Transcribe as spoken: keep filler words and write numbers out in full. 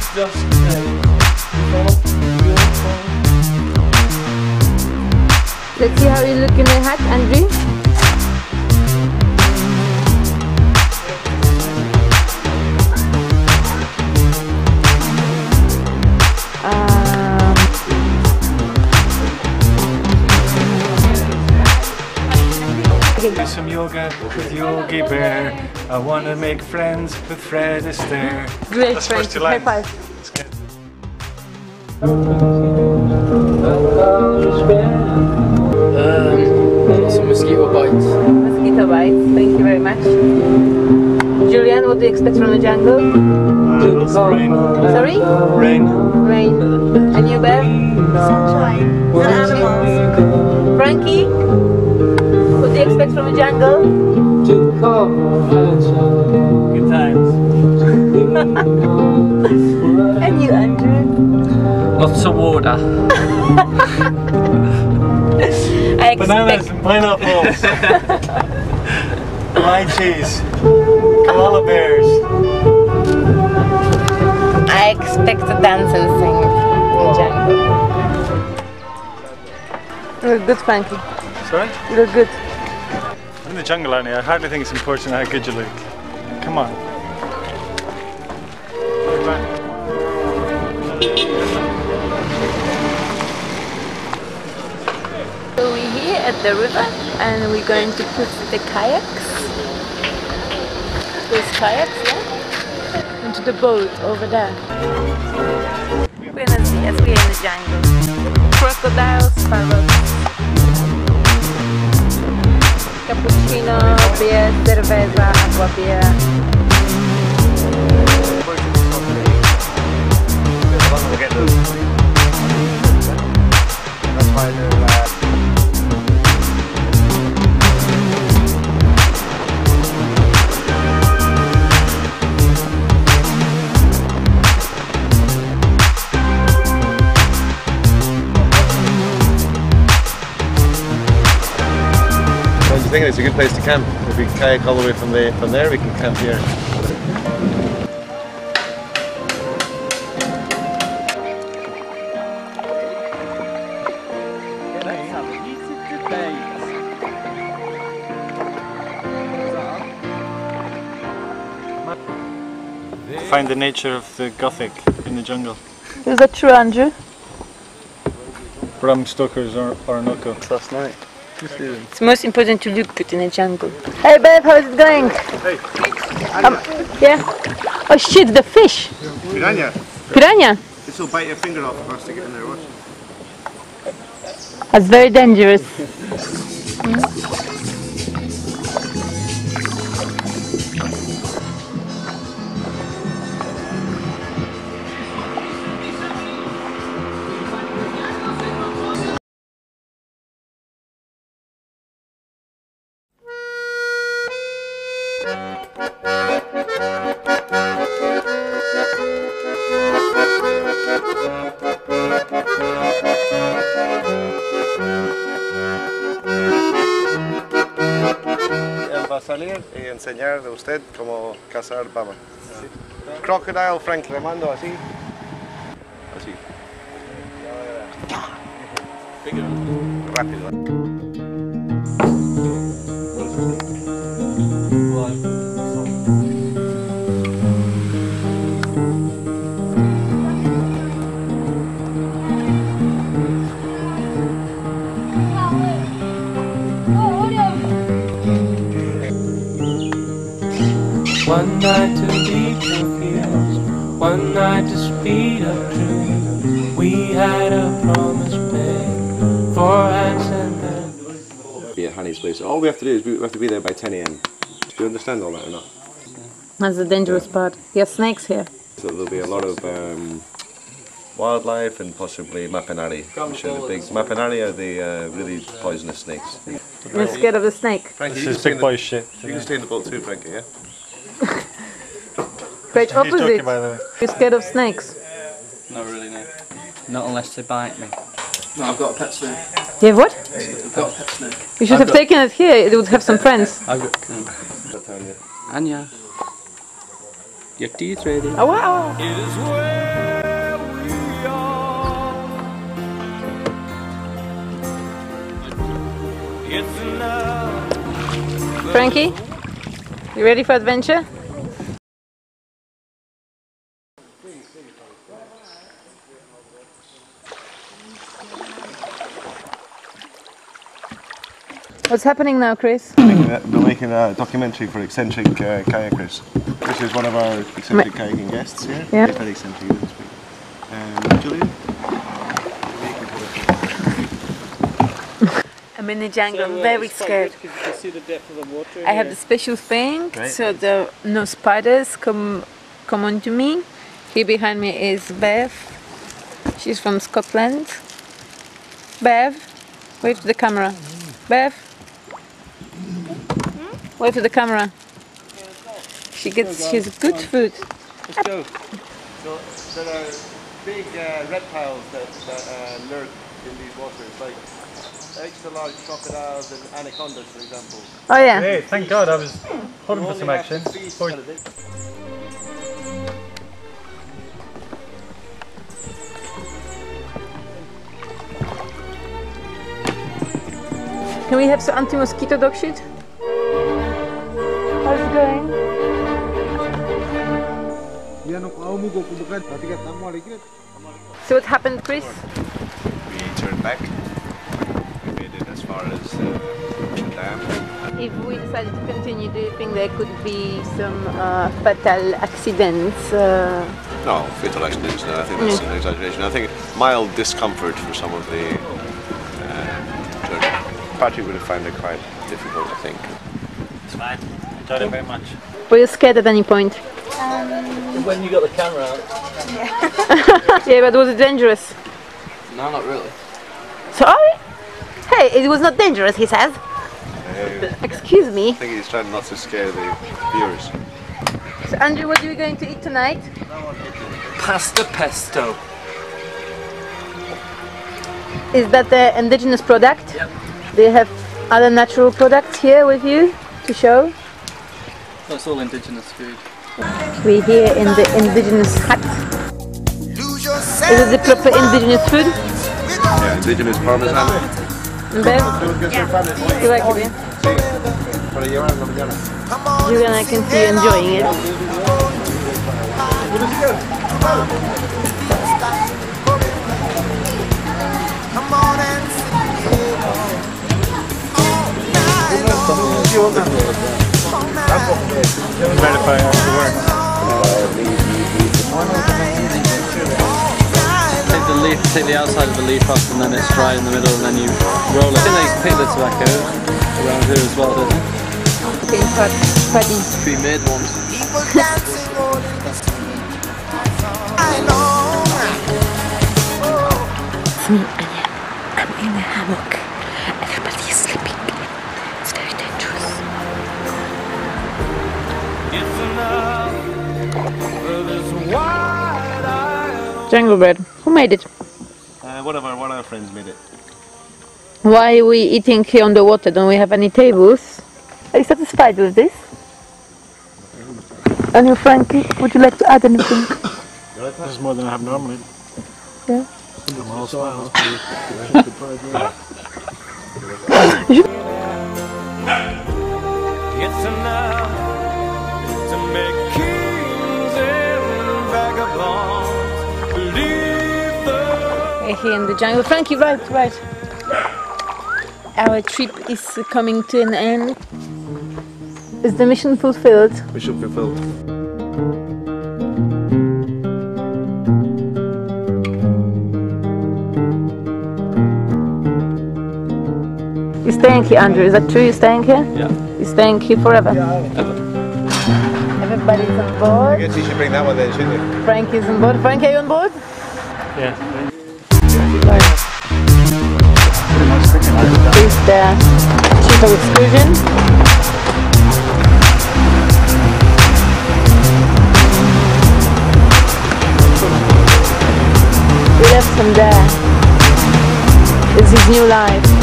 just Let's see how you look in the hat, Andrew. Um, okay. do some yoga with Yogi Bear. I want to make friends with Fred Astaire. Great, That's Frank. first two High lines. five. Let's get Um, some mosquito bites. Mosquito bites. Thank you very much. Julian, what do you expect from the jungle? uh, some rain. Sorry? Rain. Rain. And you, Bev? Sunshine and animals. Frankie? What do you expect from the jungle? Good times. And you, Andrew? Lots of water. I Bananas expect... and pineapples. Lime cheese. Koala bears. I expect to dance and sing in the jungle. You look good, Frankie. Sorry? You look good. I'm in the jungle, aren't you? I hardly think it's important how good you look. Come on. So we're here at the river and we're going to put the kayaks, those kayaks, yeah, into the boat over there. We're gonna see as we're in the jungle. Crocodiles, parrots, cappuccino, beer, cerveza, agua beer. That's why they're uh, The thing is, it's a good place to camp. If we kayak all the way from the from there, we can camp here. find the nature of the Gothic in the jungle. Is that true, Andrew? Bram Stoker's or Orinoco. Last night. It's most important to look good in the jungle. Hey Bev, how's it going? Hey. Um, yeah. Oh shit, the fish! Piranha. Piranha! This will bite your finger off first to get in there, watch. That's very dangerous. Él va a salir y enseñar de usted cómo cazar baba. Crocodile, Frank, remando así. Así. Rápido. One night to beat the fields, one night to speed up dreams. We had a promise made for hands and then. Be at Honey's place. All we have to do is we have to be there by ten A M. Do you understand all that or not? That's the dangerous part. There are snakes here. So there'll be a lot of um, wildlife and possibly mapinari. Which are the big mapinari are the uh, really poisonous snakes. You're scared of the snake? Frankie, This is big boy shit. You can stay in the boat too, Frankie, yeah? Great He's opposite. joking, by the way. You're scared of snakes? Not really, no. Not unless they bite me. No, I've got a pet snake. You have what? I've got a pet snake. You should I've have got- taken it here. It would have some friends. I've got... Um, Anya. Your teeth ready. Oh wow! is where we are. It's enough. Frankie, you ready for adventure? What's happening now, Chris? We're making a documentary for eccentric uh, kayakers. This is one of our eccentric kayaking guests here. Yeah. He's very eccentric, this week. Um, Julian? I'm in the jungle, I'm very scared. You can see the depth of the water. I have the special thing, Right. so the no spiders come come onto me. Here behind me is Bev. She's from Scotland. Bev, wave to the camera. Bev, wave to the camera. She gets, she's good food. Let's go. So there are big uh, reptiles that, that uh, lurk in these waters, like extra large crocodiles and anacondas, for example. Oh yeah. Hey, thank God I was hoping You for some only have action. to feast Poor- on it. Can we have some anti-mosquito dog shit? How's it going? So what happened, Chris? We turned back. We made it as far as uh, the dam. If we decided to continue, do you think there could be some uh, fatal accidents? Uh, No, fatal accidents, no, I think that's an exaggeration. I think mild discomfort for some of the uh, journey. Patrick would have found it quite difficult, I think. It's fine. Enjoyed it very much. were you scared at any point? When you got the camera out? Yeah, but was it dangerous? No, not really. Sorry? Hey, it was not dangerous, he says. Uh, Excuse me. I think he's trying not to scare the viewers. So Andrew, what are we going to eat tonight? Pasta pesto. Is that the indigenous product? Yep. Do you have other natural products here with you to show? That's all indigenous food. We're here in the indigenous hut. Is it the proper indigenous food? Yeah, indigenous parmesan. Bev? You like it, yeah? Julian, I can see you enjoying it. Verify after work. Take the leaf, take the outside of the leaf off, and then it's dry in the middle, and then you roll it. I think they pick the tobacco around here as well, don't they? Okay, Paddy. Pre-made ones. It's me, Anya. I'm in a hammock. Everybody is sleeping. It's very dangerous. Jungle bread. Who made it? Uh, one of our one of our friends made it. Why are we eating here on the water? Don't we have any tables? Are you satisfied with this? And you, Frankie, would you like to add anything? This is more than I have normally. Yeah. I'm all smiles. It's enough to make kings and vagabonds believe the We're here in the jungle. Frankie, right, right. Our trip is coming to an end. Is the mission fulfilled? Mission fulfilled. You're staying here, Andrew. Is that true? You're staying here? Yeah. You're staying here forever? Ever. Everybody's on I board. guess you should bring that one then, shouldn't you? Frank is on board. Frank, are you on board? Yeah. He's the chief of excursion. We left him there. It's his new life.